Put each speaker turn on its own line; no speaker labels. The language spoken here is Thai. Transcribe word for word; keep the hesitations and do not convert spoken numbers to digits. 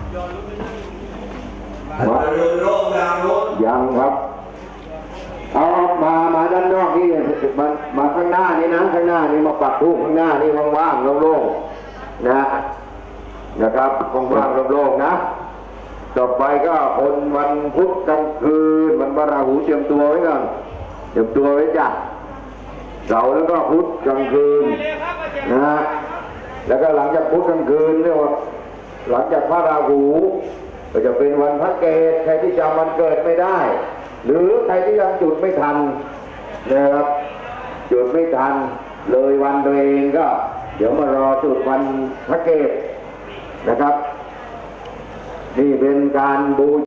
มาเดินโล่งยางรถยังครับเอามามาด้านนอกนี่มามาข้างหน้านี่นะข้างหน้านี่มาปักธูปข้างหน้านี่ว่างๆโล่งๆนะนะครับว่างๆโล่งๆนะต่อไปก็คนวันพุธกลางคืนวันพระราหูเตรียมตัวไว้ก่อนเตรียมตัวไว้จ้ะเสาร์แล้วก็พุธกลางคืนนะฮะแล้วก็หลังจากพุธกลางคืนเรียกว่าหลังจากพระราหูก็จะเป็นวันพระเกศใครที่จำวันเกิดไม่ได้หรือใครที่ยังจุดไม่ทันนะครับจุดไม่ทันเลยวันตัวเองก็เดี๋ยวมารอจุดวันพระเกศนะครับนี่เป็นการบู